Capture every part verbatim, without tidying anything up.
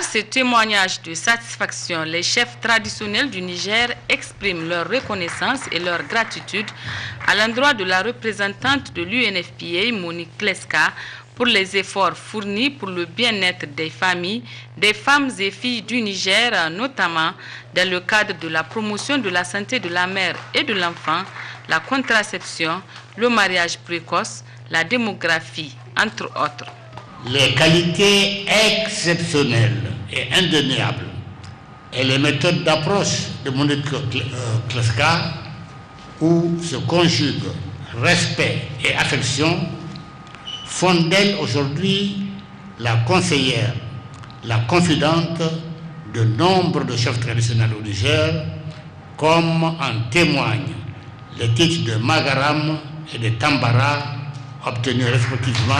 Par ce témoignage de satisfaction, les chefs traditionnels du Niger expriment leur reconnaissance et leur gratitude à l'endroit de la représentante de l'U N F P A, Monique Kleska, pour les efforts fournis pour le bien-être des familles, des femmes et filles du Niger, notamment dans le cadre de la promotion de la santé de la mère et de l'enfant, la contraception, le mariage précoce, la démographie, entre autres. Les qualités exceptionnelles et indéniables et les méthodes d'approche de Monique Kleska, où se conjuguent respect et affection, font d'elle aujourd'hui la conseillère, la confidente de nombre de chefs traditionnels au Niger, comme en témoignent les titres de Magaram et de Tambara obtenus respectivement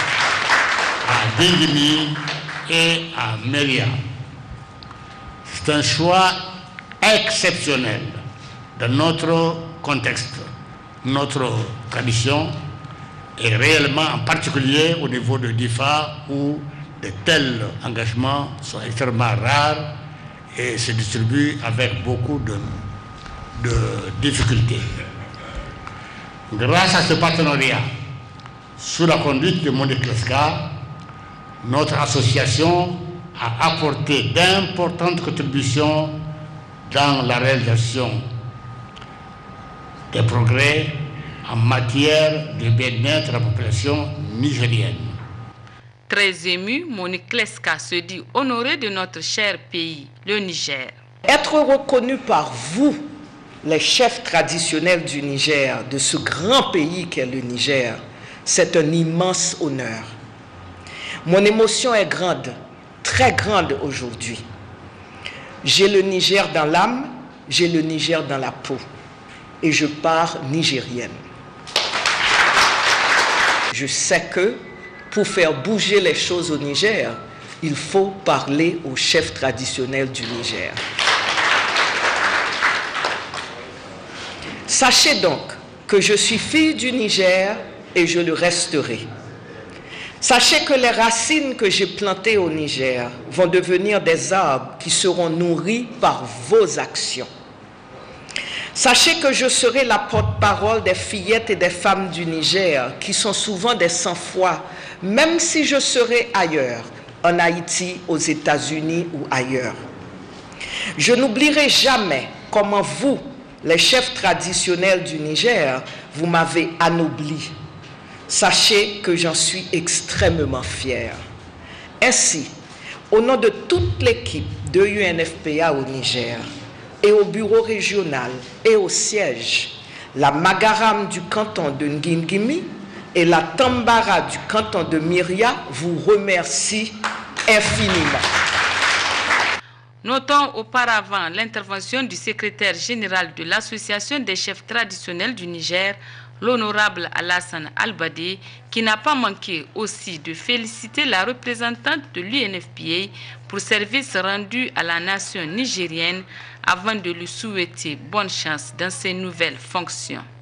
à Dingimi et à Meria. C'est un choix exceptionnel dans notre contexte, notre tradition, et réellement en particulier au niveau de DIFA où de tels engagements sont extrêmement rares et se distribuent avec beaucoup de, de difficultés. Grâce à ce partenariat, sous la conduite de Monique Kleska, notre association a apporté d'importantes contributions dans la réalisation des progrès en matière de bien-être de la population nigérienne. Très émue, Monique Kleska se dit honorée de notre cher pays, le Niger. Être reconnu par vous, les chefs traditionnels du Niger, de ce grand pays qu'est le Niger, c'est un immense honneur. Mon émotion est grande, très grande aujourd'hui. J'ai le Niger dans l'âme, j'ai le Niger dans la peau, et je pars nigérienne. Je sais que pour faire bouger les choses au Niger, il faut parler aux chefs traditionnels du Niger. Sachez donc que je suis fille du Niger et je le resterai. Sachez que les racines que j'ai plantées au Niger vont devenir des arbres qui seront nourris par vos actions. Sachez que je serai la porte-parole des fillettes et des femmes du Niger qui sont souvent des sans-foi, même si je serai ailleurs, en Haïti, aux États-Unis ou ailleurs. Je n'oublierai jamais comment vous, les chefs traditionnels du Niger, vous m'avez anobli. Sachez que j'en suis extrêmement fier. Ainsi, au nom de toute l'équipe de U N F P A au Niger, et au bureau régional et au siège, la Magaram du canton de Ngingimi et la Tambara du canton de Myria vous remercient infiniment. Notons auparavant l'intervention du secrétaire général de l'Association des chefs traditionnels du Niger, l'honorable Alassane Albadé, qui n'a pas manqué aussi de féliciter la représentante de l'U N F P A pour service rendu à la nation nigérienne avant de lui souhaiter bonne chance dans ses nouvelles fonctions.